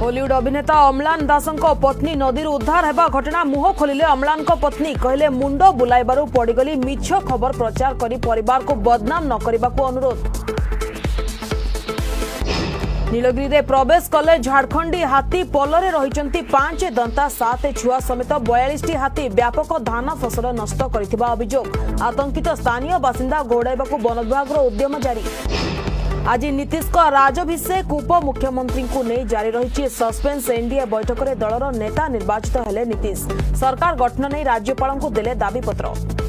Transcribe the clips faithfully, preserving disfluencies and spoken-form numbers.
बॉलीवुड अभिनेता अम्लान दासଙ୍କ पत्नी नदी उद्धार हेबा घटना मुह खोलिले अम्लान पत्नी कहले मुंड बुलाइबारु पड़गली मिछ खबर प्रचार करी परिवार को बदनाम न करबाकू अनुरोध। नीलगिरी रे प्रवेश कले झारखंडी हाथी पलरे रहिचंती पांच दंता सात छुआ समेत बयालीस टी हाथी व्यापक धान फसल नष्ट करिथिबा अभियोग। आतंकित स्थानीय बासिंदा घोड़ाइबाकू वन विभाग उद्यम जारी। आज नीतीश का राजभिषेक उप मुख्यमंत्री को नहीं जारी रही सस्पेंस। एनडीए बैठक में दलर नेता निर्वाचित हेले नीतीश। सरकार गठन नहीं राज्यपाल को देले दाबीपत्र।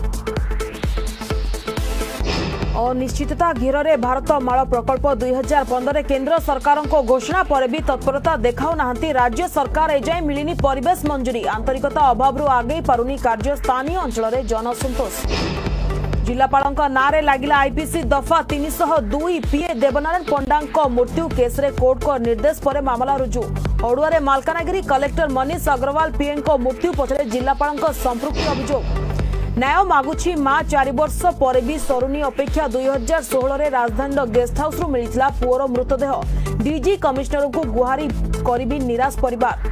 अनिश्चितता घेर में भारत माल प्रकल्प दुई हजार पंद्रह केंद्र सरकार को घोषणा पर भी तत्परता देखाऊ नाहंती राज्य सरकार एजाए मिलिनी परिवेश मंजूरी। आंतरिकता अभाव आगे पारुनी कार्य स्थानीय अंचल में जनसंतोष। जिलापालଙ୍କ नारे लागिला आईपीसी दफा तीन सौ दुई पीए देवनारायण पंडा मृत्यु केस रे कोर्ट को निर्देश पर मामला रुजु। हड़ुआ मालकानगिरी कलेक्टर मनीष अग्रवाल पीए मृत्यु पछरे जिलापालଙ୍କ संपृक्ति अभियोग। न्याय मागुछि मां चार वर्ष पर भी सरुनी अपेक्षा दुई हजार षोह राजधानी गेस्ट हाउस रु मिलिथिला पुओर मृतदेह। डीजी कमिश्नर को गुहारी करिबी निराश परिवार।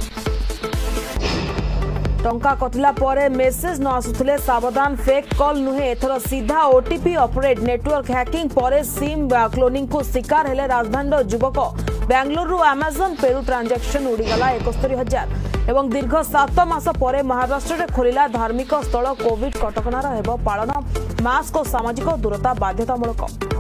टंका कटिला परे मेसेज न आसुथिले सावधान फेक कॉल नुहे एथर सीधा ओटीपी ऑपरेट। नेटवर्क हैकिंग परे सिम क्लोनिंग को शिकार हेले राजधानी युवक। बेंगलुरु अमेजन पेरू ट्रांजैक्शन उड़ीगला इकहत्तर हजार एवं दीर्घ सात मास परे महाराष्ट्र में खोलिला धार्मिक स्थल। कोविड कटकणार हेब पालन। मास्क और सामाजिक दूरता बाध्यतामूलक।